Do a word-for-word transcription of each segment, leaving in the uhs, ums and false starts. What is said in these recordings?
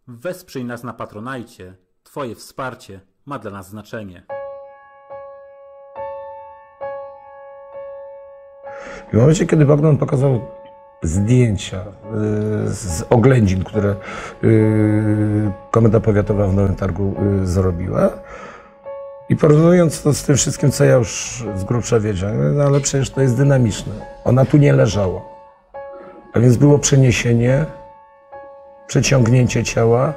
Wesprzyj nas na Patronajcie. Twoje wsparcie ma dla nas znaczenie. W momencie, kiedy Bogdan pokazał zdjęcia z oględzin, które Komenda Powiatowa w Nowym Targu zrobiła, i porównując to z tym wszystkim, co ja już z grubsza wiedziałem, no ale przecież to jest dynamiczne. Ona tu nie leżała. A więc było przeniesienie, przeciągnięcie ciała.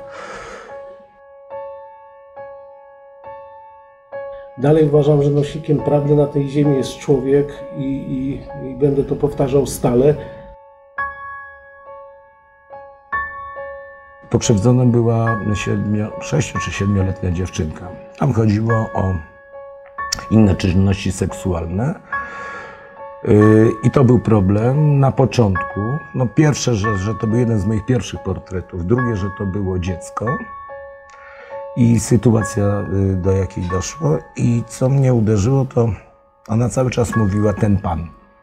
Dalej uważam, że nosikiem prawdy na tej ziemi jest człowiek i, i, i będę to powtarzał stale. Pokrzywdzoną była sześcio- czy siedmioletnia dziewczynka. Tam chodziło o inne czynności seksualne. I to był problem na początku. No pierwsze, że, że to był jeden z moich pierwszych portretów. Drugie, że to było dziecko. I sytuacja, do jakiej doszło. I co mnie uderzyło, to ona cały czas mówiła ten pan.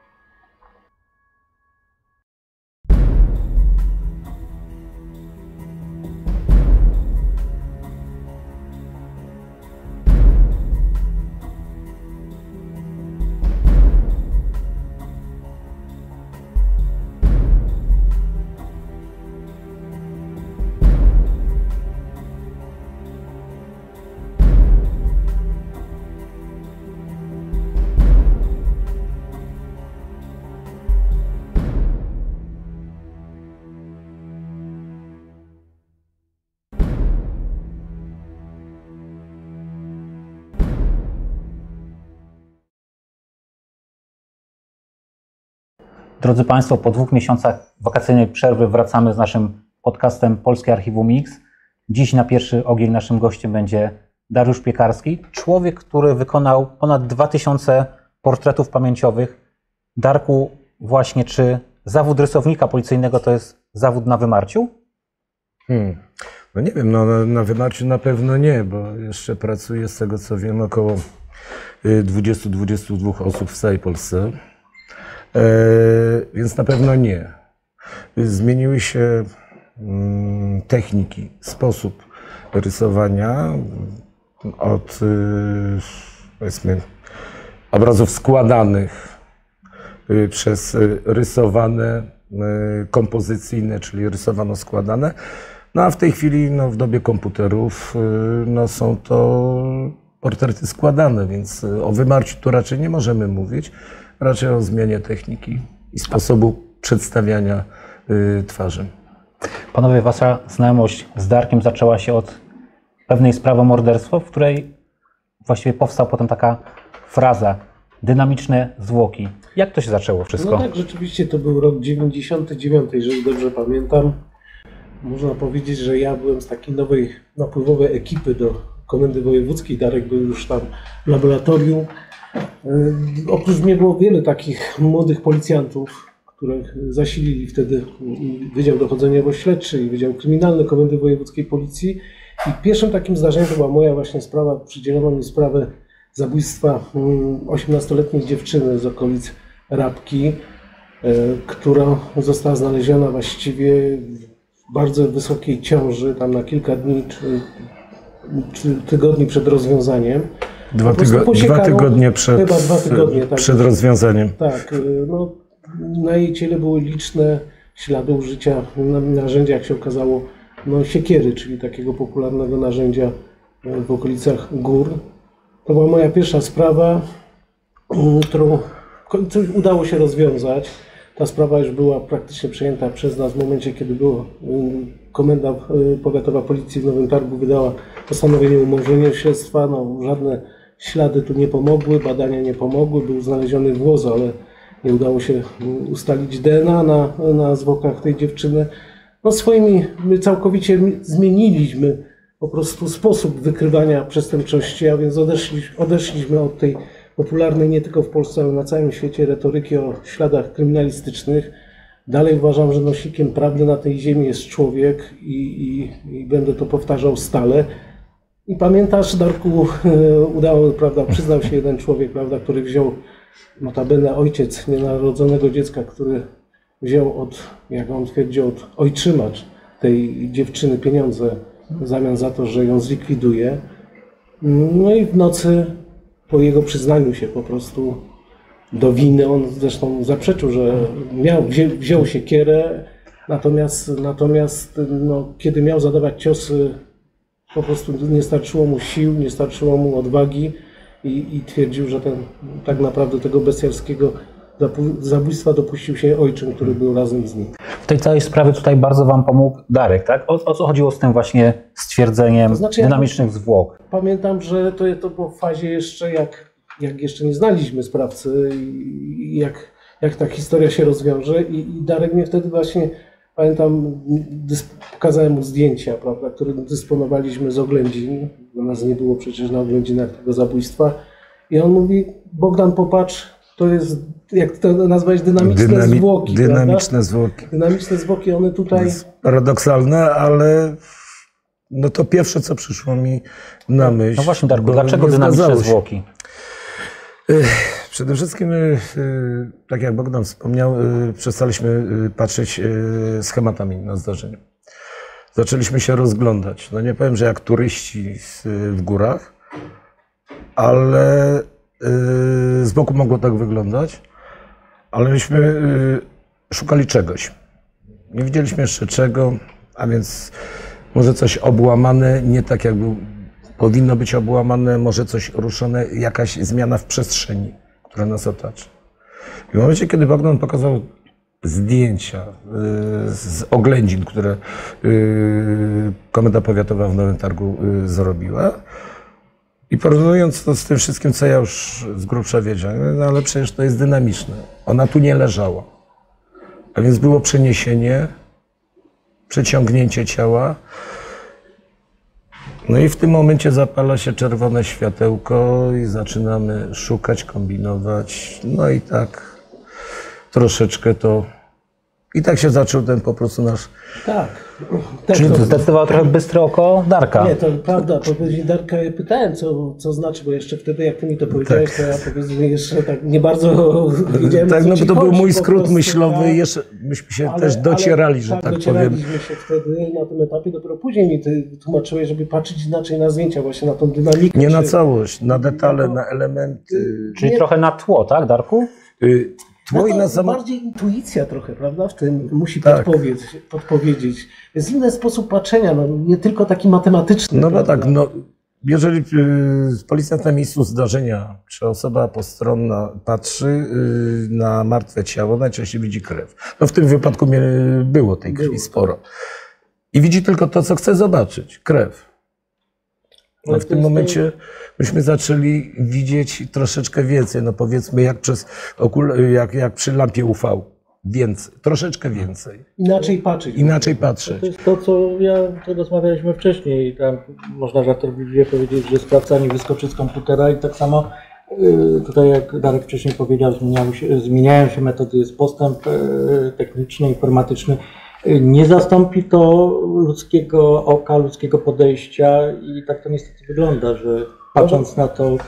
Drodzy Państwo, po dwóch miesiącach wakacyjnej przerwy wracamy z naszym podcastem Polskie Archiwum X. Dziś na pierwszy ogień naszym gościem będzie Dariusz Piekarski, człowiek, który wykonał ponad dwa tysiące portretów pamięciowych. Darku, właśnie czy zawód rysownika policyjnego to jest zawód na wymarciu? Hmm. No nie wiem, no na, na wymarciu na pewno nie, bo jeszcze pracuję, z tego co wiem, około dwudziestu do dwudziestu dwóch osób w całej Polsce. E, więc na pewno nie. Zmieniły się mm, techniki, sposób rysowania od y, powiedzmy obrazów składanych y, przez y, rysowane y, kompozycyjne, czyli rysowano-składane. No a w tej chwili no, w dobie komputerów y, no, są to portrety składane, więc o wymarciu tu raczej nie możemy mówić. Raczej o zmianie techniki i sposobu przedstawiania y, twarzy. Panowie, wasza znajomość z Darkiem zaczęła się od pewnej sprawy o morderstwo, w której właściwie powstała potem taka fraza dynamiczne zwłoki. Jak to się zaczęło wszystko? No tak, rzeczywiście to był rok dziewięćdziesiąty dziewiąty, jeżeli dobrze pamiętam. Można powiedzieć, że ja byłem z takiej nowej, napływowej ekipy do Komendy Wojewódzkiej. Darek był już tam w laboratorium. Oprócz mnie było wiele takich młodych policjantów, których zasilili wtedy Wydział Dochodzeniowo-Śledczy i Wydział Kryminalny Komendy Wojewódzkiej Policji. I pierwszym takim zdarzeniem to była moja właśnie sprawa, przydzielono mi sprawę zabójstwa osiemnastoletniej dziewczyny z okolic Rabki, która została znaleziona właściwie w bardzo wysokiej ciąży, tam na kilka dni czy, czy tygodni przed rozwiązaniem. Dwa, tygo dwa tygodnie przed, chyba dwa tygodnie, tak, przed rozwiązaniem. Tak, no, na jej ciele były liczne ślady użycia narzędzia, jak się okazało, no, siekiery, czyli takiego popularnego narzędzia w okolicach gór. To była moja pierwsza sprawa, którą udało się rozwiązać. Ta sprawa już była praktycznie przejęta przez nas w momencie, kiedy było, Komenda Powiatowa Policji w Nowym Targu wydała postanowienie o umorzeniu śledztwa. No, żadne ślady tu nie pomogły, badania nie pomogły, był znaleziony włos, ale nie udało się ustalić D N A na, na zwłokach tej dziewczyny. No swoimi, my całkowicie zmieniliśmy po prostu sposób wykrywania przestępczości, a więc odeszliśmy, odeszliśmy od tej popularnej nie tylko w Polsce, ale na całym świecie retoryki o śladach kryminalistycznych. Dalej uważam, że nosikiem prawdy na tej ziemi jest człowiek i, i, i będę to powtarzał stale. I pamiętasz, Darku, udało, prawda, przyznał się jeden człowiek, prawda, który wziął, notabene ojciec nienarodzonego dziecka, który wziął od, jak on twierdził, od ojczyma, tej dziewczyny pieniądze w zamian za to, że ją zlikwiduje. No i w nocy po jego przyznaniu się po prostu do winy, on zresztą zaprzeczył, że miał, wziął, wziął siekierę, natomiast, natomiast no, kiedy miał zadawać ciosy, po prostu nie starczyło mu sił, nie starczyło mu odwagi i, i twierdził, że ten, tak naprawdę tego bestialskiego zabójstwa dopuścił się ojczym, który był razem z nim. W tej całej sprawie tutaj bardzo wam pomógł Darek, tak? O, o co chodziło z tym właśnie stwierdzeniem To znaczy, ja- dynamicznych zwłok? Pamiętam, że to, to było w fazie jeszcze, jak, jak jeszcze nie znaliśmy sprawcy i jak, jak ta historia się rozwiąże i, i Darek mnie wtedy właśnie, pamiętam, dys, pokazałem mu zdjęcia, prawda, które dysponowaliśmy z oględzin, bo nas nie było przecież na oględzinach tego zabójstwa i on mówi: Bogdan, popatrz, to jest, jak to nazwać, dynamiczne Dynami- zwłoki, Dynamiczne prawda? zwłoki. Dynamiczne zwłoki, one To tutaj... jest paradoksalne, ale no to pierwsze, co przyszło mi na myśl. No właśnie, Darku, bo dlaczego nie dynamiczne zgadzało się. zwłoki? Przede wszystkim, y, y, tak jak Bogdan wspomniał, y, przestaliśmy y, patrzeć y, schematami na zdarzenie. Zaczęliśmy się rozglądać. No nie powiem, że jak turyści z, w górach, ale y, z boku mogło tak wyglądać, ale myśmy y, szukali czegoś. Nie widzieliśmy jeszcze czego, a więc może coś obłamane, nie tak jak był, powinno być obłamane, może coś ruszone, jakaś zmiana w przestrzeni, która nas otacza. I w momencie, kiedy Bogdan pokazał zdjęcia y, z oględzin, które y, Komenda Powiatowa w Nowym Targu y, zrobiła, i porównując to z tym wszystkim, co ja już z grubsza wiedziałem, no ale przecież to jest dynamiczne. Ona tu nie leżała. A więc było przeniesienie, przeciągnięcie ciała. No i w tym momencie zapala się czerwone światełko i zaczynamy szukać, kombinować. No i tak troszeczkę to... I tak się zaczął ten po prostu nasz... Tak. tak Czyli to- zdecydowało trochę bystre oko Darka. Nie, to prawda. Po powiedzieć Darka pytałem, co, co znaczy, bo jeszcze wtedy, jak ty mi to powiedziałeś, to ja powiedzmy jeszcze tak nie bardzo wiedziałem, Tak, o co no ci bo to był chodzi mój po skrót prostu, myślowy tak. i jeszcze myśmy się Ale- też docierali, ale, że tak, powiem. docieraliśmy się wtedy na tym etapie, dopiero później mi ty tłumaczyłeś, żeby patrzeć inaczej na zdjęcia, właśnie na tą dynamikę. Nie na czy- całość, na detale, na elementy. Czyli nie- trochę na tło, tak, Darku? Y, No Tło i to na samo... bardziej intuicja trochę, prawda? W tym musi Tak. podpowiedzieć, podpowiedzieć. Jest inny sposób patrzenia, no, nie tylko taki matematyczny. No bo prawda? tak, no, jeżeli y, policjant na miejscu zdarzenia, czy osoba postronna patrzy y, na martwe ciało, najczęściej widzi krew. No w tym wypadku mnie było tej krwi Było. sporo. I widzi tylko to, co chce zobaczyć, krew. No Ale w to tym jest momencie myśmy zaczęli widzieć troszeczkę więcej, no powiedzmy jak przez okul, jak, jak przy lampie U V. Więcej, troszeczkę więcej. Inaczej patrzeć. Inaczej patrzeć. To jest to, co ja to rozmawialiśmy wcześniej. Tam można żartobliwie powiedzieć, że sprawca nie wyskoczy z komputera i tak samo y, tutaj jak Darek wcześniej powiedział, zmieniają się, zmieniają się metody, jest postęp y, techniczny, informatyczny. Y, Nie zastąpi to ludzkiego oka, ludzkiego podejścia i tak to niestety wygląda, że patrząc na to y,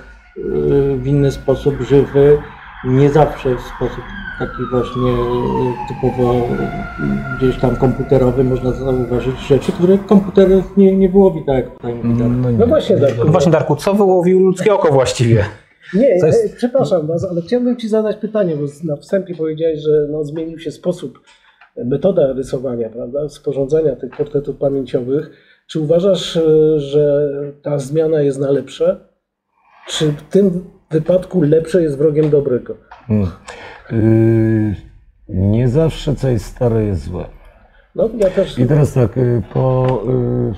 w inny sposób żywy, nie zawsze w sposób taki właśnie typowo gdzieś tam komputerowy można zauważyć rzeczy, które komputer nie, nie wyłowi, tak jak tutaj mówi Darek. No, nie. No właśnie, Darku. No właśnie, Darku, co wyłowił ludzkie oko właściwie? Nie, Co jest- e, przepraszam was, ale chciałbym ci zadać pytanie, bo na wstępie powiedziałeś, że no, zmienił się sposób, metoda rysowania, prawda, sporządzania tych portretów pamięciowych. Czy uważasz, e, że ta zmiana jest na lepsze? Czy w tym wypadku lepsze jest wrogiem dobrego? Hmm. Yy, nie zawsze co jest stare jest złe. No ja też... I teraz tak, y, po y,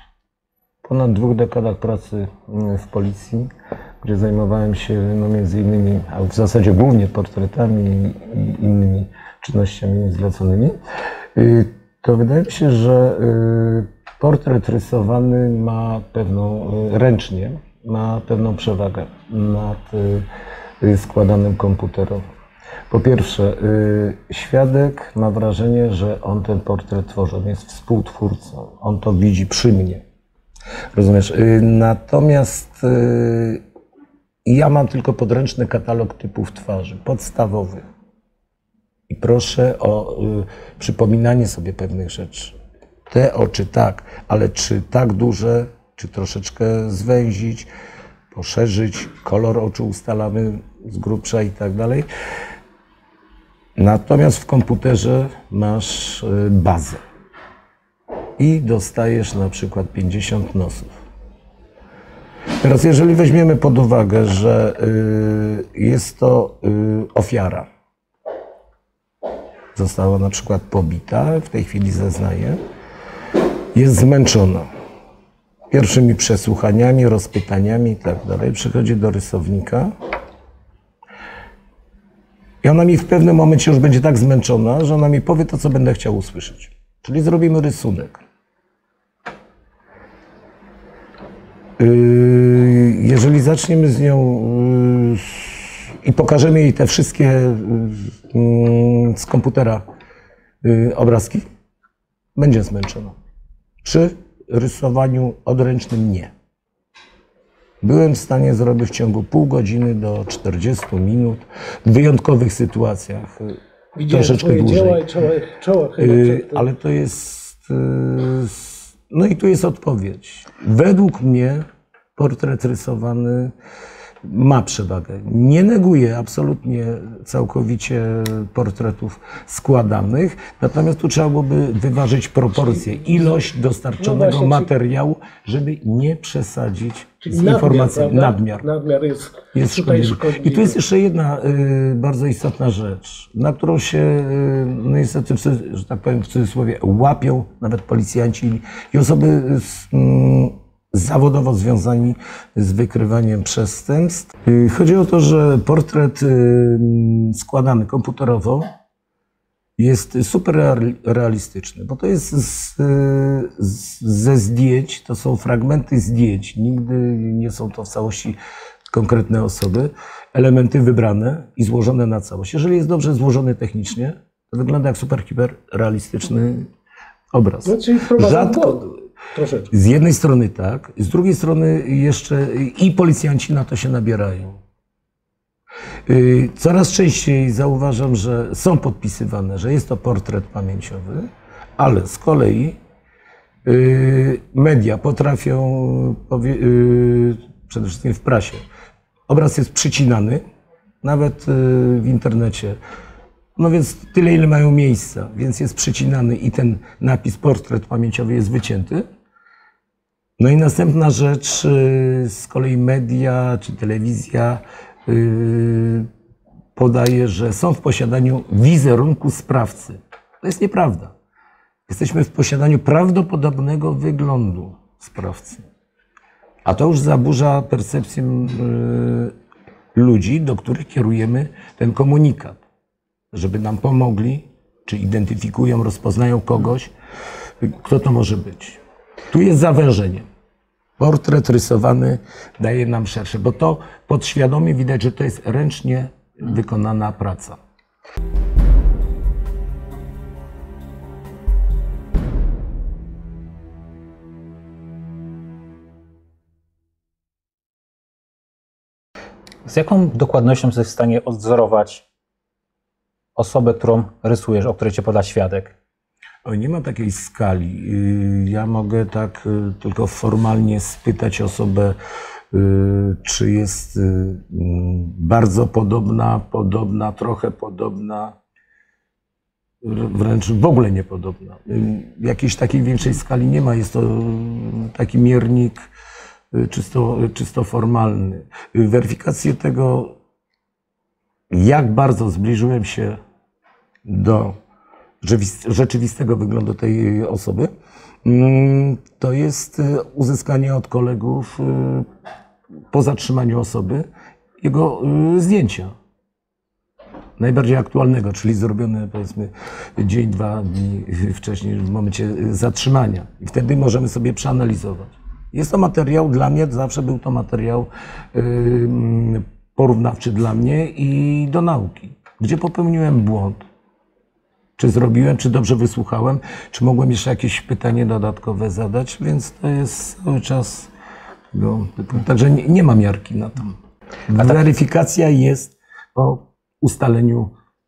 ponad dwóch dekadach pracy y, w policji, gdzie zajmowałem się no, między innymi, a w zasadzie głównie portretami i innymi czynnościami zleconymi, y, to wydaje mi się, że y, portret rysowany ma pewną, y, ręcznie, ma pewną przewagę nad y, y, składanym komputerowo. Po pierwsze, y, świadek ma wrażenie, że on ten portret tworzy, on jest współtwórcą, on to widzi przy mnie. Rozumiesz? Y, natomiast y, ja mam tylko podręczny katalog typów twarzy, podstawowy. I proszę o y, przypominanie sobie pewnych rzeczy. Te oczy tak, ale czy tak duże, czy troszeczkę zwęzić, poszerzyć, kolor oczu ustalamy z grubsza i tak dalej. Natomiast w komputerze masz bazę i dostajesz na przykład pięćdziesiąt nosów. Teraz jeżeli weźmiemy pod uwagę, że jest to ofiara, została na przykład pobita, w tej chwili zeznaje, jest zmęczona pierwszymi przesłuchaniami, rozpytaniami i tak dalej, przychodzi do rysownika i ona mi w pewnym momencie już będzie tak zmęczona, że ona mi powie to, co będę chciał usłyszeć. Czyli zrobimy rysunek. Jeżeli zaczniemy z nią i pokażemy jej te wszystkie z komputera obrazki, będzie zmęczona. Przy rysowaniu odręcznym nie. Byłem w stanie zrobić w ciągu pół godziny do czterdziestu minut w wyjątkowych sytuacjach. Widziałem troszeczkę twoje dłużej. dzieła i czoła, czoła chyba. Yy, ale to jest... Yy, no i tu jest odpowiedź. Według mnie portret rysowany ma przewagę. Nie neguję absolutnie całkowicie portretów składanych, natomiast tu trzeba byłoby wyważyć proporcje, ilość dostarczonego No właśnie, materiału, żeby nie przesadzić Czyli z nadmiar, informacją. prawda? Nadmiar. Nadmiar jest, Jest tutaj szkodliwy. szkodliwy. I tu jest jeszcze jedna y, bardzo istotna rzecz, na którą się y, no niestety, w, cudzys- że tak powiem w cudzysłowie, łapią nawet policjanci i osoby z, y, zawodowo związani z wykrywaniem przestępstw. Y, chodzi o to, że portret y, składany komputerowo jest super real- realistyczny, bo to jest z, z, ze zdjęć, to są fragmenty zdjęć, nigdy nie są to w całości konkretne osoby, elementy wybrane i złożone na całość. Jeżeli jest dobrze złożony technicznie, to wygląda jak super hiperrealistyczny obraz. No, czyli wprowadza Rzadko, błąd troszeczkę. z jednej strony tak, z drugiej strony jeszcze i policjanci na to się nabierają. Coraz częściej zauważam, że są podpisywane, że jest to portret pamięciowy, ale z kolei media potrafią, przede wszystkim w prasie, obraz jest przycinany, nawet w internecie, no więc tyle, ile mają miejsca, więc jest przycinany i ten napis portret pamięciowy jest wycięty. No i następna rzecz, z kolei media czy telewizja podaje, że są w posiadaniu wizerunku sprawcy. To jest nieprawda. Jesteśmy w posiadaniu prawdopodobnego wyglądu sprawcy. A to już zaburza percepcję ludzi, do których kierujemy ten komunikat. Żeby nam pomogli, czy identyfikują, rozpoznają kogoś, kto to może być. Tu jest zawężenie. Portret rysowany daje nam szersze, bo to podświadomie widać, że to jest ręcznie wykonana praca. Z jaką dokładnością jesteś w stanie odwzorować osobę, którą rysujesz, o której cię poda świadek? O, nie ma takiej skali. Ja mogę tak tylko formalnie spytać osobę, czy jest bardzo podobna, podobna, trochę podobna, wręcz w ogóle niepodobna. Jakiejś takiej większej skali nie ma. Jest to taki miernik czysto, czysto formalny. Weryfikację tego, jak bardzo zbliżyłem się do rzeczywistego wyglądu tej osoby, to jest uzyskanie od kolegów po zatrzymaniu osoby jego zdjęcia. Najbardziej aktualnego, czyli zrobione powiedzmy dzień, dwa dni wcześniej, w momencie zatrzymania. I wtedy możemy sobie przeanalizować. Jest to materiał dla mnie, zawsze był to materiał porównawczy dla mnie i do nauki. Gdzie popełniłem błąd? Czy zrobiłem, czy dobrze wysłuchałem, czy mogłem jeszcze jakieś pytanie dodatkowe zadać, więc to jest cały czas, no, także nie, nie ma miarki na to. Weryfikacja jest po ustaleniu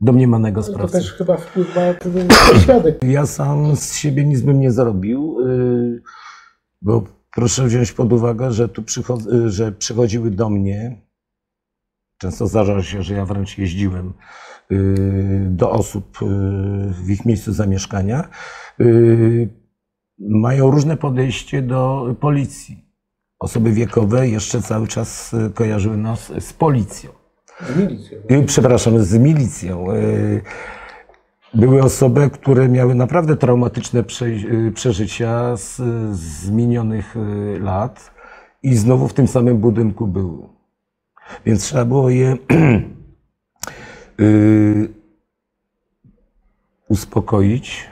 domniemanego To sprawcy. też chyba wpływ ma ten świadek. Ja sam z siebie nic bym nie zrobił, yy, bo proszę wziąć pod uwagę, że tu przychod- że przychodziły do mnie, często zdarzało się, że ja wręcz jeździłem yy, do osób yy, w ich miejscu zamieszkania, yy, mają różne podejście do policji. Osoby wiekowe jeszcze cały czas kojarzyły nas z policją. Z milicją. Yy, Przepraszam, z milicją. Yy, Były osoby, które miały naprawdę traumatyczne prze- przeżycia z, z minionych y, lat i znowu w tym samym budynku były. Więc trzeba było je y, uspokoić,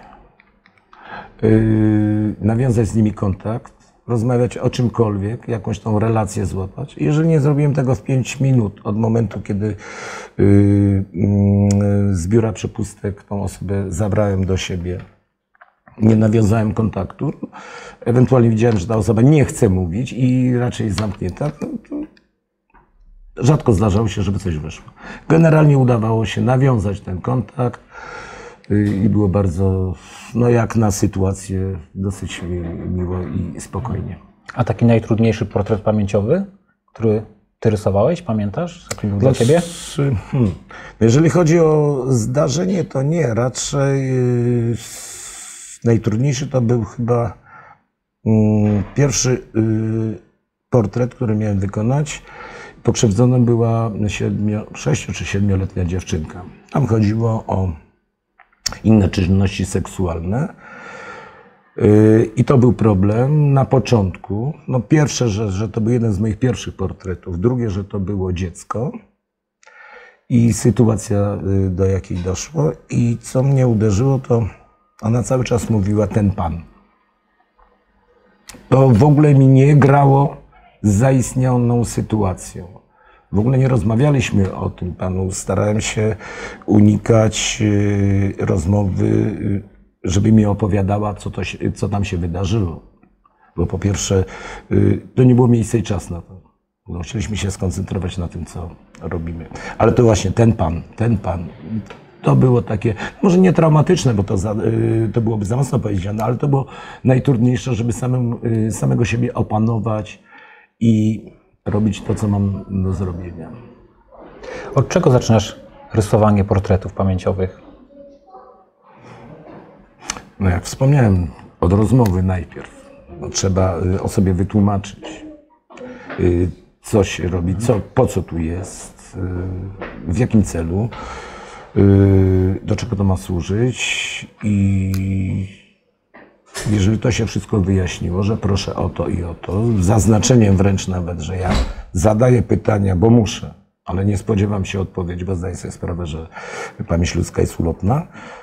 y, nawiązać z nimi kontakt, rozmawiać o czymkolwiek, jakąś tą relację złapać. Jeżeli nie zrobiłem tego w pięć minut od momentu, kiedy y, y, z biura przepustek tą osobę zabrałem do siebie, nie nawiązałem kontaktu, ewentualnie widziałem, że ta osoba nie chce mówić i raczej jest zamknięta, to, to rzadko zdarzało się, żeby coś wyszło. Generalnie udawało się nawiązać ten kontakt y, i było bardzo, no jak na sytuację, dosyć miło i spokojnie. A taki najtrudniejszy portret pamięciowy, który ty rysowałeś, pamiętasz? Jaki był dla Znaczy, ciebie? hmm, jeżeli chodzi o zdarzenie, to nie. Raczej yy, najtrudniejszy to był chyba yy, pierwszy yy, portret, który miałem wykonać. Pokrzywdzoną była siedmiu, sześciu czy siedmioletnia dziewczynka. Tam chodziło o inne czynności seksualne. I to był problem na początku. No pierwsze, że, że to był jeden z moich pierwszych portretów. Drugie, że to było dziecko i sytuacja, do jakiej doszło. I co mnie uderzyło, to ona cały czas mówiła ten pan. To w ogóle mi nie grało z zaistniałą sytuacją. W ogóle nie rozmawialiśmy o tym panu. Starałem się unikać rozmowy, żeby mi opowiadała, co, to się, co tam się wydarzyło. Bo po pierwsze, to nie było miejsce i czas na to. No, chcieliśmy się skoncentrować na tym, co robimy. Ale to właśnie ten pan, ten pan, to było takie, może nie traumatyczne, bo to, za, to byłoby za mocno powiedziane, ale to było najtrudniejsze, żeby samym, samego siebie opanować i robić to, co mam do zrobienia. Od czego zaczynasz rysowanie portretów pamięciowych? No jak wspomniałem, od rozmowy najpierw. No, trzeba o sobie wytłumaczyć, co się robi, co, po co tu jest, w jakim celu, do czego to ma służyć i jeżeli to się wszystko wyjaśniło, że proszę o to i o to, z zaznaczeniem wręcz nawet, że ja zadaję pytania, bo muszę, ale nie spodziewam się odpowiedzi, bo zdaję sobie sprawę, że pamięć ludzka jest ulotna,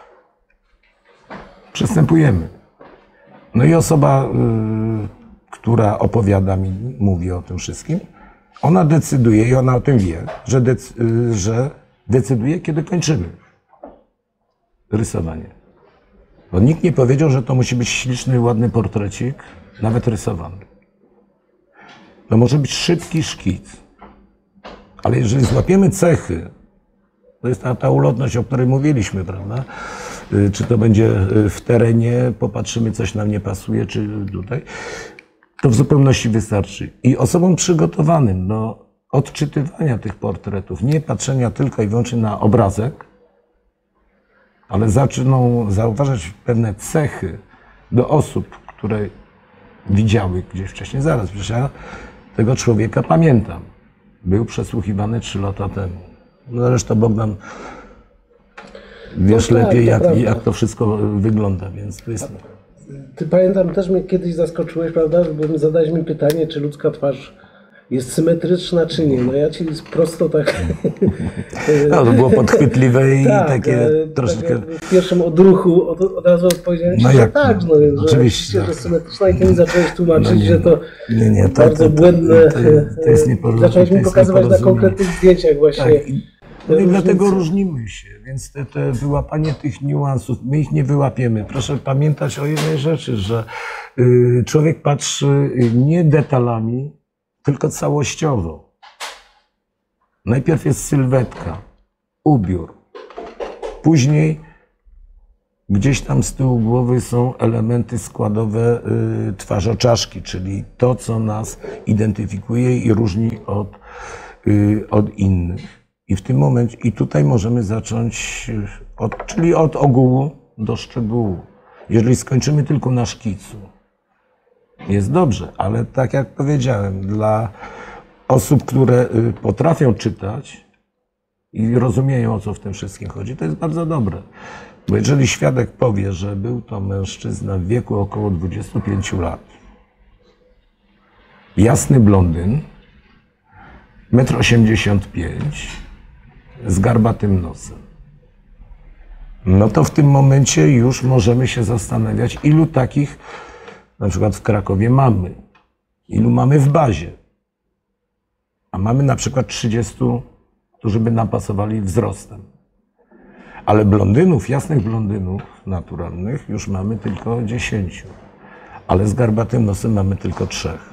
przystępujemy. No i osoba, y, która opowiada mi, mówi o tym wszystkim, ona decyduje i ona o tym wie, że, dec, y, że decyduje, kiedy kończymy rysowanie. Bo nikt nie powiedział, że to musi być śliczny, ładny portrecik, nawet rysowany. To może być szybki szkic. Ale jeżeli złapiemy cechy, to jest ta, ta ulotność, o której mówiliśmy, prawda? Czy to będzie w terenie, popatrzymy, coś nam nie pasuje, czy tutaj, to w zupełności wystarczy. I osobom przygotowanym do odczytywania tych portretów, nie patrzenia tylko i wyłącznie na obrazek, ale zaczną zauważać pewne cechy do osób, które widziały gdzieś wcześniej. Zaraz, przecież ja tego człowieka pamiętam. Był przesłuchiwany trzy lata temu. No zresztą Bogdan, wiesz No tak, lepiej, to jak, prawda. jak to wszystko wygląda, więc to jest... Ty pamiętam, też mnie kiedyś zaskoczyłeś, prawda, bo zadałeś mi pytanie, czy ludzka twarz jest symetryczna, czy nie. No ja ci prosto tak... No, to było podchwytliwe i tak, takie ale troszeczkę... Tak w pierwszym odruchu od, od razu odpowiedziałem, No że jak? tak, no, że Oczywiście. że jest symetryczna i ty mi zacząłeś tłumaczyć, No nie, że to nie, nie, to- bardzo to- to- błędne... to- to jest nieporozumienie, zacząłeś to mi jest pokazywać na nieporozumienie. konkretnych zdjęciach właśnie. Tak, i, no i różnice. dlatego różnimy się, więc te, te wyłapanie tych niuansów, my ich nie wyłapiemy. Proszę pamiętać o jednej rzeczy, że y, człowiek patrzy nie detalami, tylko całościowo. Najpierw jest sylwetka, ubiór, Później gdzieś tam z tyłu głowy są elementy składowe y, twarzoczaszki, czyli to, co nas identyfikuje i różni od, y, od innych. I w tym momencie, i tutaj możemy zacząć, od, czyli od ogółu do szczegółu. Jeżeli skończymy tylko na szkicu, jest dobrze, ale tak jak powiedziałem, dla osób, które y, potrafią czytać i rozumieją, o co w tym wszystkim chodzi, to jest bardzo dobre. Bo jeżeli świadek powie, że był to mężczyzna w wieku około dwudziestu pięciu lat, jasny blondyn, metr osiemdziesiąt pięć, z garbatym nosem, no to w tym momencie już możemy się zastanawiać, ilu takich na przykład w Krakowie mamy, ilu mamy w bazie. A mamy na przykład trzydziestu, którzy by nam pasowali wzrostem. Ale blondynów, jasnych blondynów naturalnych już mamy tylko dziesięciu. Ale z garbatym nosem mamy tylko trzech.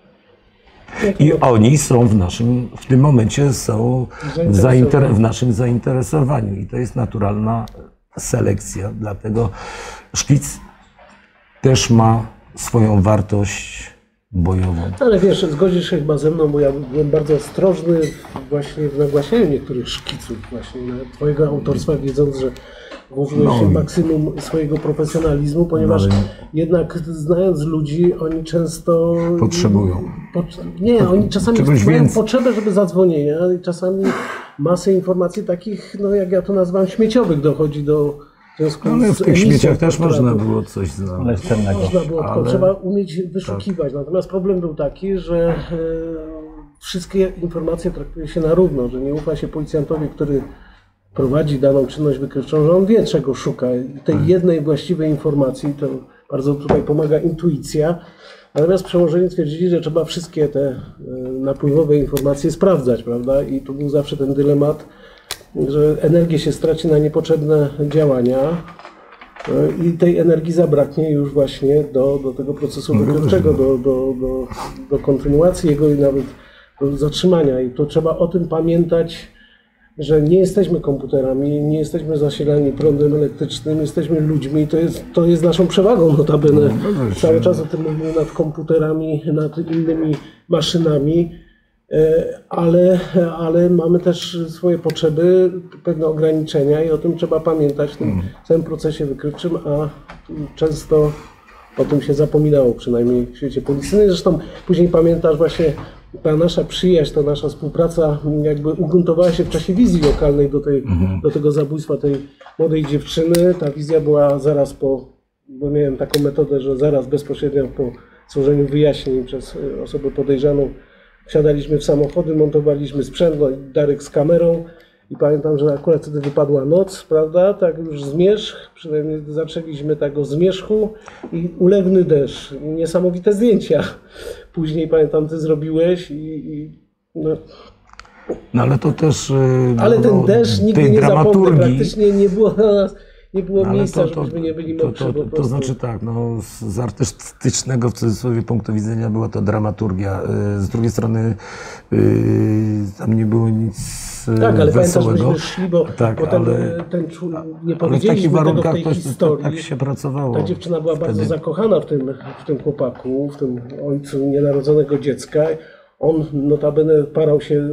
I oni są w naszym, w tym momencie są w, zainter- w naszym zainteresowaniu. I to jest naturalna selekcja. Dlatego szkic też ma swoją wartość bojową. Ale wiesz, zgodzisz się chyba ze mną, bo ja byłem bardzo ostrożny właśnie w nagłaśnianiu niektórych szkiców właśnie twojego autorstwa, wiedząc, że włożyłeś No się i- maksimum swojego profesjonalizmu, ponieważ No ale- jednak znając ludzi, oni często... Potrzebują. Pot- nie, oni czasami Czegoś mają więcej. potrzebę, żeby zadzwonienia i czasami masę informacji takich, no jak ja to nazywam, śmieciowych dochodzi do... W związku Ale w z tych emisją śmieciach też portratu. można było coś Ale znaleźć. z cennego. Można było, tylko Ale- trzeba umieć wyszukiwać. Natomiast problem był taki, że e, wszystkie informacje traktuje się na równo, że nie ufa się policjantowi, który prowadzi daną czynność wykrywczą, że on wie, czego szuka. I tej jednej właściwej informacji, to bardzo tutaj pomaga intuicja. Natomiast przełożeni twierdzili, że trzeba wszystkie te e, napływowe informacje sprawdzać, prawda? I tu był zawsze ten dylemat, że energię się straci na niepotrzebne działania. I tej energii zabraknie już właśnie do, do tego procesu wykrywczego, do, do, do, do kontynuacji jego i nawet do zatrzymania. I to trzeba o tym pamiętać, że nie jesteśmy komputerami, nie jesteśmy zasilani prądem elektrycznym, jesteśmy ludźmi i to jest, to jest naszą przewagą notabene. Cały czas o tym mówimy nad komputerami, nad innymi maszynami. Ale, ale mamy też swoje potrzeby, pewne ograniczenia i o tym trzeba pamiętać w tym całym procesie wykrywczym, a często o tym się zapominało, przynajmniej w świecie policyjnym. Zresztą później pamiętasz właśnie ta nasza przyjaźń, ta nasza współpraca jakby ugruntowała się w czasie wizji lokalnej do, tej, do tego zabójstwa tej młodej dziewczyny. Ta wizja była zaraz po, bo miałem taką metodę, że zaraz bezpośrednio po złożeniu wyjaśnień przez osobę podejrzaną wsiadaliśmy w samochody, montowaliśmy sprzęt, no, Darek z kamerą i pamiętam, że akurat wtedy wypadła noc, prawda, tak już zmierzch, przynajmniej zaczęliśmy tak o zmierzchu i ulewny deszcz, niesamowite zdjęcia. Później pamiętam, ty zrobiłeś i, i no. No ale to też... y, Ale no, ten deszcz nigdy tej nie zapomnę, dramaturgii- praktycznie nie było dla nas, nie było No, ale miejsca, żebyśmy nie byli to, mokrzy to, po to, to prostu. znaczy tak, no, z, z artystycznego w cudzysłowie punktu widzenia była to dramaturgia. Y, Z drugiej strony y, tam nie było nic y, Tak, ale pamiętasz, wesołego. myśmy szli, bo Tak, potem ale- ten człowiek, nie Ale w takich powiedzieliśmy tego w warunkach tej to, to, historii. tak się pracowało. Ta dziewczyna była bardzo Wtedy. zakochana w tym, w tym chłopaku, w tym ojcu nienarodzonego dziecka. On notabene parał się,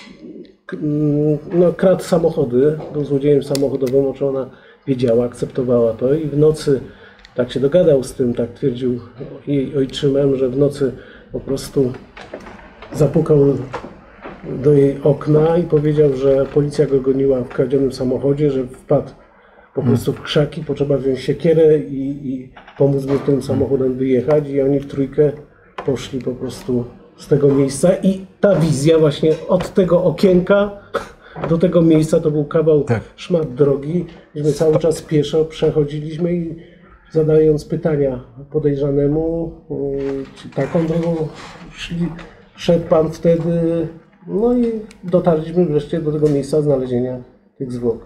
no, kradł samochody, był złodziejem samochodowym, o czym ona wiedziała, akceptowała to i w nocy tak się dogadał z tym, tak twierdził jej ojczymem, że w nocy po prostu zapukał do jej okna i powiedział, że policja go goniła w kradzionym samochodzie, że wpadł po prostu w krzaki, potrzeba wziąć siekierę i, i pomóc mu tym samochodem wyjechać i oni w trójkę poszli po prostu z tego miejsca i ta wizja właśnie od tego okienka do tego miejsca to był kawał, Tak. szmat drogi, myśmy cały czas pieszo przechodziliśmy i zadając pytania podejrzanemu, y, czy taką drogą szli, szedł pan wtedy, no i dotarliśmy wreszcie do tego miejsca znalezienia tych zwłok.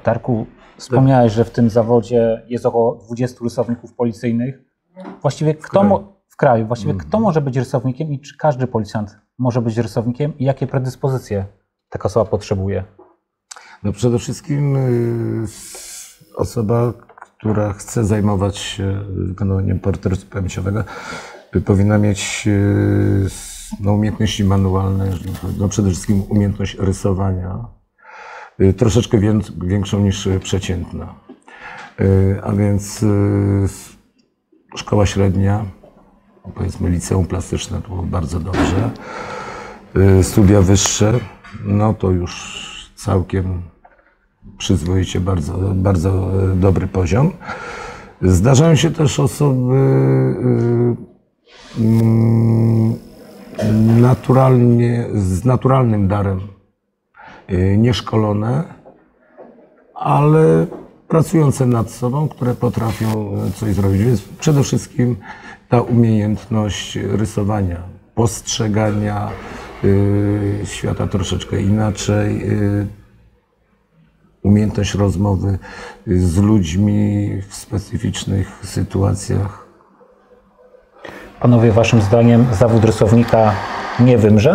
Darku, wspomniałeś, że w tym zawodzie jest około dwudziestu rysowników policyjnych. Właściwie kto kraju. mo- w kraju, właściwie Mhm. kto może być rysownikiem i czy każdy policjant może być rysownikiem i jakie predyspozycje taka osoba potrzebuje? No przede wszystkim y, osoba, która chce zajmować się wykonywaniem portretu pamięciowego, y, powinna mieć y, no, umiejętności manualne, no przede wszystkim umiejętność rysowania, y, troszeczkę wię- większą niż przeciętna. Y, a więc y, szkoła średnia, powiedzmy liceum plastyczne, to było bardzo dobrze. Y, studia wyższe, no to już całkiem przyzwoicie, bardzo, bardzo dobry poziom. Zdarzają się też osoby y, y, naturalnie, z naturalnym darem, y, nieszkolone, ale pracujące nad sobą, które potrafią coś zrobić. Więc przede wszystkim ta umiejętność rysowania, postrzegania y, świata troszeczkę inaczej, y, umiejętność rozmowy z ludźmi w specyficznych sytuacjach. Panowie, waszym zdaniem zawód rysownika nie wymrze?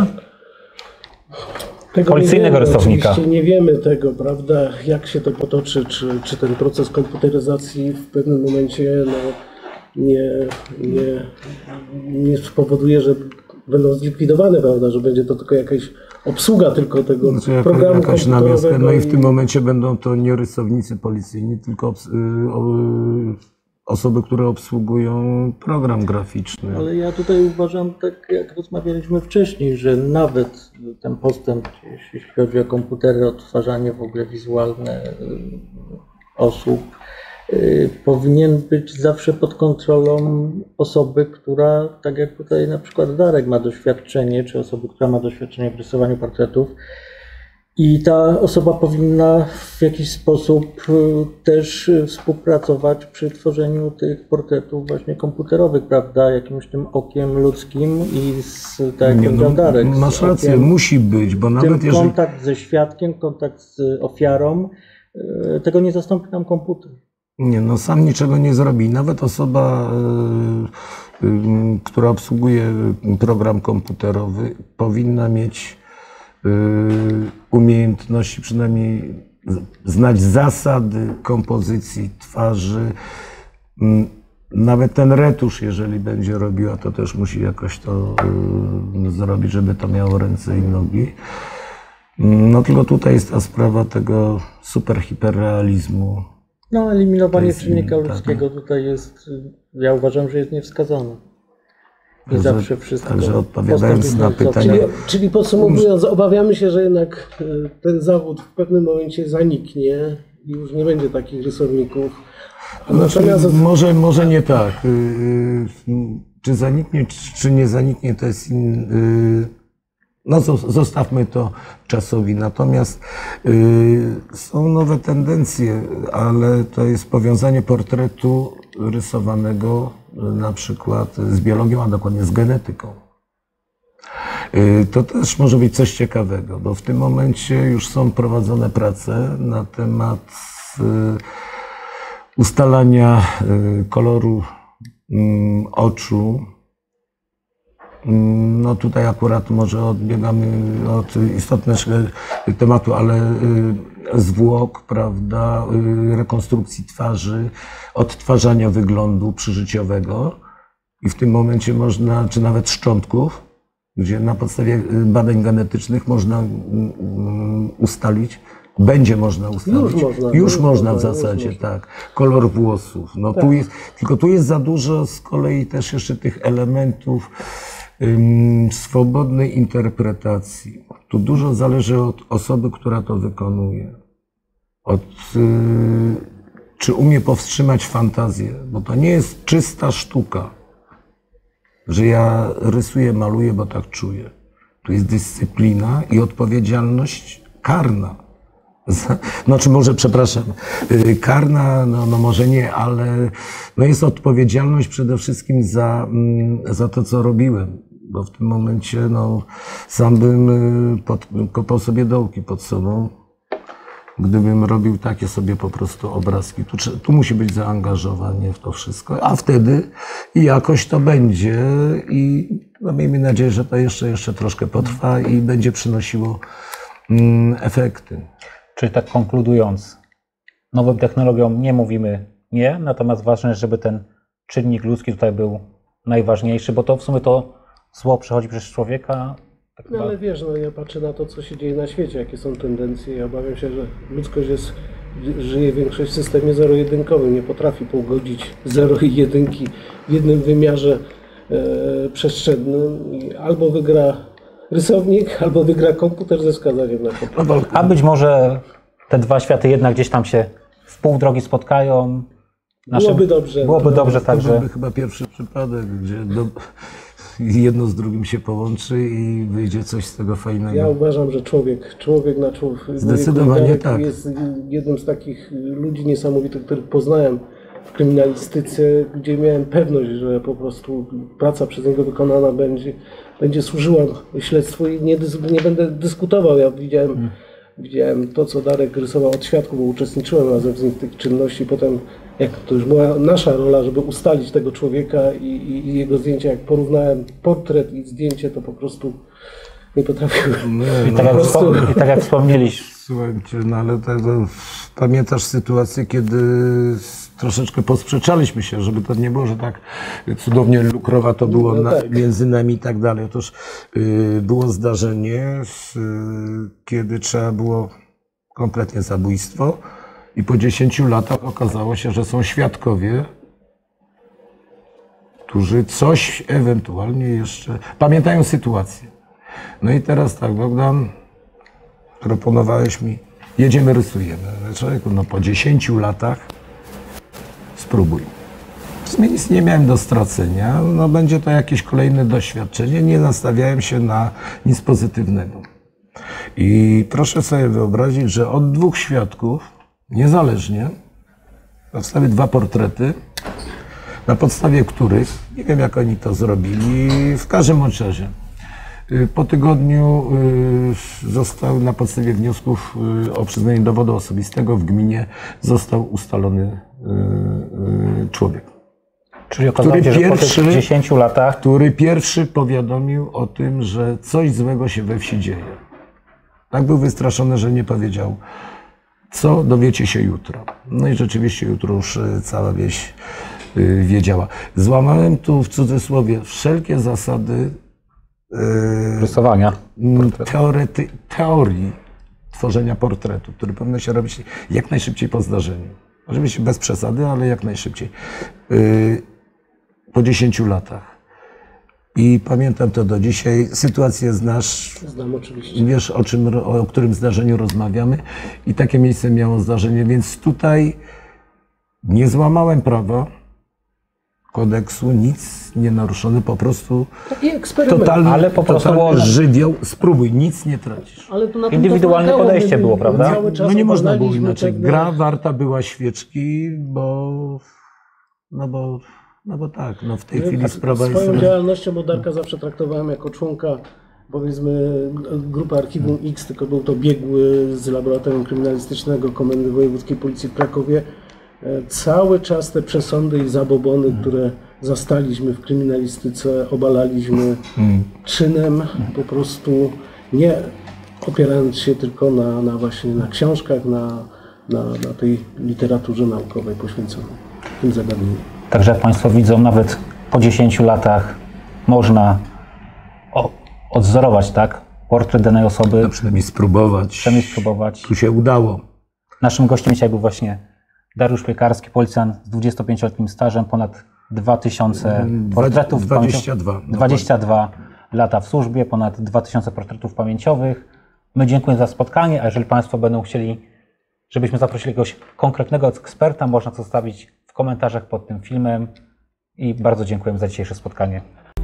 Tego Policyjnego nie wiemy, rysownika. Oczywiście nie wiemy tego, prawda, jak się to potoczy, czy, czy ten proces komputeryzacji w pewnym momencie no, nie, nie, nie spowoduje, że będą zlikwidowane, prawda, że będzie to tylko jakaś obsługa tylko tego Znaczy jaka, programu jakaś namiastka, komputerowego. no i w tym momencie będą to nie rysownicy policyjni, tylko obs- y, o- osoby, które obsługują program graficzny. Ale ja tutaj uważam, tak jak rozmawialiśmy wcześniej, że nawet ten postęp, jeśli chodzi o komputery, odtwarzanie w ogóle wizualne y, osób, y, powinien być zawsze pod kontrolą osoby, która, tak jak tutaj na przykład Darek ma doświadczenie, czy osoby, która ma doświadczenie w rysowaniu portretów. I ta osoba powinna w jakiś sposób y, też y, współpracować przy tworzeniu tych portretów właśnie komputerowych, prawda? Jakimś tym okiem ludzkim i z, tak jak Nie, powiedział Darek, z masz rację, okiem, musi być, bo tym nawet jeżeli... kontakt ze świadkiem, kontakt z ofiarą, y, tego nie zastąpi nam komputer. Nie, no sam niczego nie zrobi. Nawet osoba, y, y, która obsługuje program komputerowy, powinna mieć y, umiejętności, przynajmniej z- znać zasady kompozycji twarzy. Mm, Nawet ten retusz, jeżeli będzie robiła, to też musi jakoś to y, zrobić, żeby to miało ręce i nogi. No tylko tutaj jest ta sprawa tego super hiperrealizmu. No, eliminowanie To jest czynnika inny, tak. ludzkiego tutaj jest, y, ja uważam, że jest niewskazane. Nie Także- zawsze wszystko. także odpowiadając postęp na jest pytanie- Czyli, zawsze- czyli podsumowując, obawiamy się, że jednak e, ten zawód w pewnym momencie zaniknie i już nie będzie takich rysowników. Znaczy, Natomiast może, może nie tak. Y, y, Czy zaniknie, czy czy nie zaniknie, to jest inny. No zo- zostawmy to czasowi. Natomiast y, są nowe tendencje, ale to jest powiązanie portretu rysowanego y, na przykład z biologią, a dokładnie z genetyką. Y, To też może być coś ciekawego, bo w tym momencie już są prowadzone prace na temat y, ustalania y, koloru mm, oczu. Mm, No tutaj akurat może odbiegamy od istotnego tematu, ale y, zwłok, prawda, y, rekonstrukcji twarzy, odtwarzania wyglądu przyżyciowego i w tym momencie można, czy nawet szczątków, gdzie na podstawie y, badań genetycznych można mm, ustalić, będzie można ustalić. Już można, Już już można w można, już zasadzie, można. tak. Kolor włosów. No tu jest, tylko tu jest za dużo z kolei też jeszcze tych elementów ym, swobodnej interpretacji. Tu dużo zależy od osoby, która to wykonuje. Od, y, czy umie powstrzymać fantazję, bo to nie jest czysta sztuka, że ja rysuję, maluję, bo tak czuję. Tu jest dyscyplina i odpowiedzialność karna. Za- Znaczy może, przepraszam, y, karna, no, no może nie, ale no jest odpowiedzialność przede wszystkim za, mm, za to, co robiłem. Bo w tym momencie no, sam bym y, pod, kopał sobie dołki pod sobą. gdybym robił takie sobie po prostu obrazki. Tu, trze- tu musi być zaangażowanie w to wszystko, a wtedy jakoś to będzie i no, miejmy nadzieję, że to jeszcze, jeszcze troszkę potrwa i będzie przynosiło mm, efekty. Czyli tak konkludując, nowym technologiom nie mówimy nie, natomiast ważne jest, żeby ten czynnik ludzki tutaj był najważniejszy, bo to w sumie to zło przechodzi przez człowieka. Tak No ale wiesz, no ja patrzę na to, co się dzieje na świecie, jakie są tendencje i obawiam się, że ludzkość jest, żyje większość w systemie zero-jedynkowym, nie potrafi pogodzić zero i jedynki w jednym wymiarze e, przestrzennym. I albo wygra rysownik, albo wygra komputer ze wskazaniem na komputer. A być może te dwa światy jednak gdzieś tam się w pół drogi spotkają. Naszym- Byłoby dobrze. Byłoby dobrze, To także byłby chyba pierwszy przypadek, gdzie do, jedno z drugim się połączy i wyjdzie coś z tego fajnego. Ja uważam, że człowiek, człowiek na człowiek Zdecydowanie tak. jest jednym z takich ludzi niesamowitych, których poznałem w kryminalistyce, gdzie miałem pewność, że po prostu praca przez niego wykonana będzie, będzie służyła śledztwu i nie, dys, nie będę dyskutował. Ja widziałem, hmm. widziałem to, co Darek rysował od świadków, bo uczestniczyłem razem z nim w tych czynności. Potem, jak to już była nasza rola, żeby ustalić tego człowieka i, i, i jego zdjęcia, jak porównałem portret i zdjęcie, to po prostu nie potrafiłem. Nie, i tak, no, jak, wspom- i tak jak wspomnieliśmy, Słuchajcie, no ale to, to, pamiętasz sytuację, kiedy troszeczkę posprzeczaliśmy się, żeby to nie było, że tak cudownie lukrowa to było No na, tak. między nami i tak dalej. Otóż y, było zdarzenie, y, kiedy trzeba było kompletnie zabójstwo i po dziesięciu latach okazało się, że są świadkowie, którzy coś ewentualnie jeszcze pamiętają sytuację. No i teraz tak, Bogdan, proponowałeś mi, jedziemy, rysujemy. Człowieku, no po dziesięciu latach spróbuj. W sumie nic nie miałem do stracenia, no będzie to jakieś kolejne doświadczenie, nie nastawiałem się na nic pozytywnego. I proszę sobie wyobrazić, że od dwóch świadków, niezależnie, powstały dwa portrety, na podstawie których, nie wiem jak oni to zrobili, w każdym bądź razie, po tygodniu został na podstawie wniosków o przyznanie dowodu osobistego w gminie został ustalony człowiek, czyli okazało się, że po tych pierwszy- dziesięciu latach który pierwszy powiadomił o tym, że coś złego się we wsi dzieje. Tak był wystraszony, że nie powiedział, co dowiecie się jutro. No i rzeczywiście jutro już cała wieś wiedziała. Złamałem tu w cudzysłowie wszelkie zasady rysowania. teorety, teorii tworzenia portretu, który powinno się robić jak najszybciej po zdarzeniu. Oczywiście bez przesady, ale jak najszybciej. Yy, po dziesięciu latach. I pamiętam to do dzisiaj. Sytuację znasz, Znam oczywiście. wiesz o czym, o którym zdarzeniu rozmawiamy. I takie miejsce miało zdarzenie, więc tutaj nie złamałem prawa, kodeksu, nic nie naruszone, po prostu Taki eksperyment. totalny, Ale po prostu totalny było- żywioł, spróbuj, nic nie tracisz. Ale to na tym Indywidualne to podejście My było, prawda? Cały czas No nie można było oglądaliśmy inaczej. pewne- Gra warta była świeczki, bo no bo, no bo tak, no w tej chwili sprawa jest... Swoją działalnością Darka zawsze traktowałem jako członka, powiedzmy, grupy Archiwum X, tylko był to biegły z Laboratorium Kryminalistycznego Komendy Wojewódzkiej Policji w Krakowie. E, Cały czas te przesądy i zabobony, które zastaliśmy w kryminalistyce, obalaliśmy czynem, po prostu nie opierając się tylko na, na właśnie na książkach, na, na, na tej literaturze naukowej poświęconej tym zagadnieniom. Także jak Państwo widzą, nawet po dziesięciu latach można o, odwzorować, tak, portret danej osoby, No przynajmniej spróbować. przynajmniej spróbować. Tu się udało. Naszym gościem dzisiaj był właśnie Dariusz Piekarski, policjant z dwudziestopięcioletnim stażem, ponad dwa tysiące portretów. dwadzieścia dwa. pamięci- dwadzieścia dwa lata w służbie, ponad dwa tysiące portretów pamięciowych. My dziękujemy za spotkanie, a jeżeli Państwo będą chcieli, żebyśmy zaprosili jakiegoś konkretnego eksperta, można to zostawić w komentarzach pod tym filmem i bardzo dziękujemy za dzisiejsze spotkanie.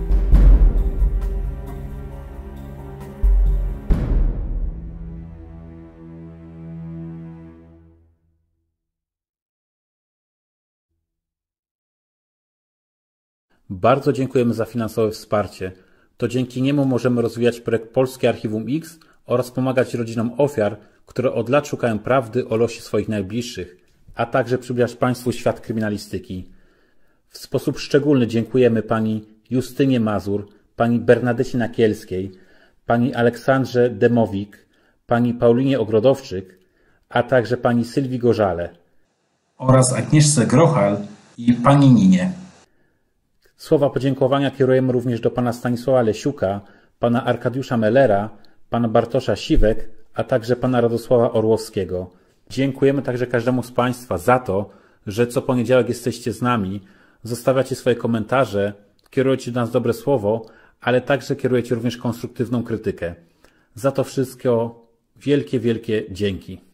Bardzo dziękujemy za finansowe wsparcie. To dzięki niemu możemy rozwijać projekt Polskie Archiwum X oraz pomagać rodzinom ofiar, które od lat szukają prawdy o losie swoich najbliższych, a także przybliżać Państwu świat kryminalistyki. W sposób szczególny dziękujemy pani Justynie Mazur, pani Bernadecie Nakielskiej, pani Aleksandrze Demowik, pani Paulinie Ogrodowczyk, a także pani Sylwii Gorzale oraz Agnieszce Grochal i pani Ninie. Słowa podziękowania kierujemy również do pana Stanisława Lesiuka, pana Arkadiusza Mellera, pana Bartosza Siwek, a także pana Radosława Orłowskiego. Dziękujemy także każdemu z Państwa za to, że co poniedziałek jesteście z nami, zostawiacie swoje komentarze, kierujecie do nas dobre słowo, ale także kierujecie również konstruktywną krytykę. Za to wszystko wielkie, wielkie dzięki.